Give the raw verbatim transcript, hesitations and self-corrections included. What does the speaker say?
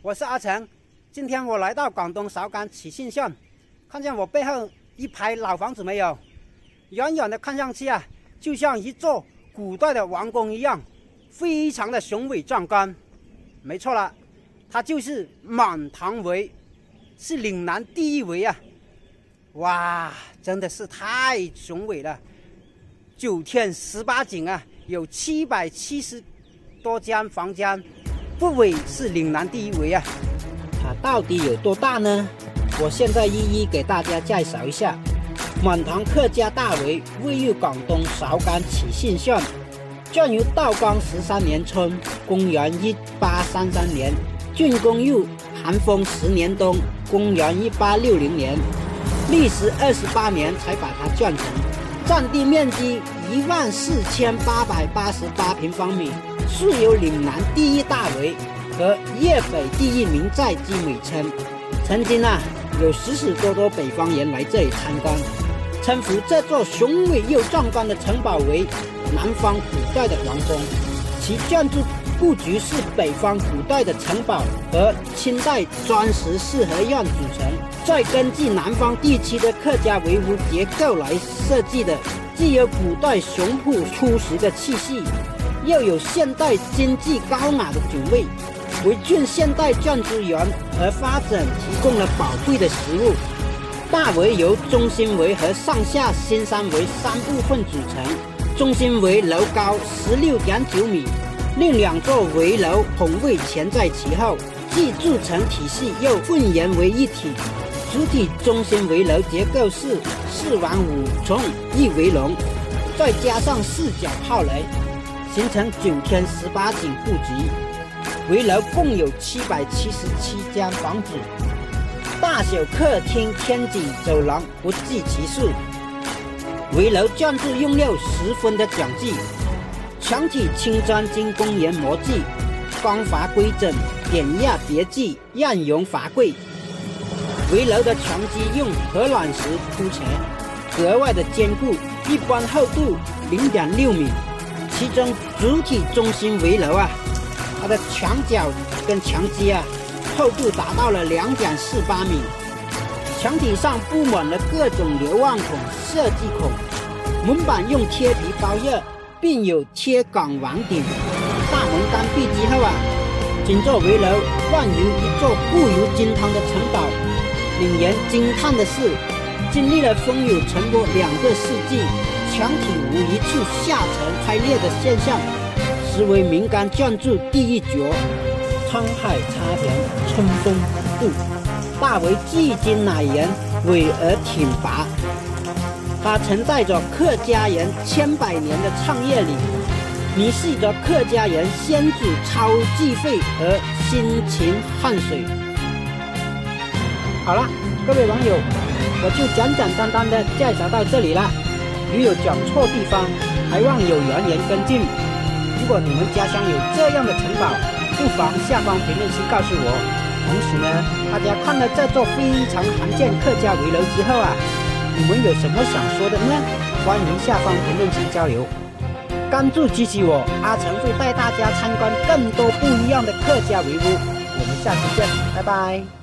我是阿成。今天我来到广东韶关启信县，看见我背后一排老房子没有？远远的看上去啊，就像一座古代的王宫一样，非常的雄伟壮观。没错了，它就是满堂围，是岭南第一围啊！哇，真的是太雄伟了！九天十八景啊，有七百七十多间房间，不围是岭南第一围啊！它到底有多大呢？我现在一一给大家介绍一下。满堂客家大围位于广东韶关启信县，建于道光十三年春，公元一八三三年，竣工于咸丰十年冬，公元一八六零年，历时二十八年才把它建成。占地面积一万四千八百八十八平方米，素有岭南第一大围和粤北第一名寨之美称。曾经啊，有许许多多北方人来这里参观，称呼这座雄伟又壮观的城堡为南方古代的王宫。其建筑布局是北方古代的城堡和清代砖石四合院组成，再根据南方地区的客家围屋结构来设计的，既有古代雄朴粗实的气势，又有现代经济高雅的品味，为郡现代建筑园和发展提供了宝贵的实物。大围由中心围和上下新山围三部分组成，中心围楼高 十六点九米，另两座围楼拱卫全在其后，既筑成体系又混合为一体。主体中心围楼结构是四环五重一围笼，再加上四角炮垒，形成九天十八景布局。围楼共有七百七十七间房子，大小客厅、天井、走廊不计其数。围楼建筑用料十分的讲究，墙体青砖经工研磨制，光滑规整，典雅别致，样容华贵。围楼的墙基用鹅卵石铺成，格外的坚固，一般厚度 零点六米。其中主体中心围楼啊，它的墙角跟墙基啊，厚度达到了 两点四八米。墙体上布满了各种流望孔、设计孔，门板用贴皮包热，并有贴港网顶。大门关闭之后啊，整座围楼宛如一座固如金汤的城堡。令人惊叹的是，经历了风雨沉波两个世纪，墙体无一处下沉开裂的现象，实为民间建筑第一绝。沧海插田，春风不度，大围至今乃然巍而挺拔。它承载着客家人千百年的创业理，凝视着客家人先祖超智慧和辛勤汗水。好了，各位网友，我就简简单单的介绍到这里了。如有讲错地方，还望有缘人跟进。如果你们家乡有这样的城堡，不妨下方评论区告诉我。同时呢，大家看了这座非常罕见客家围楼之后啊，你们有什么想说的呢？欢迎下方评论区交流。关注支持我，阿成会带大家参观更多不一样的客家围屋。我们下期见，拜拜。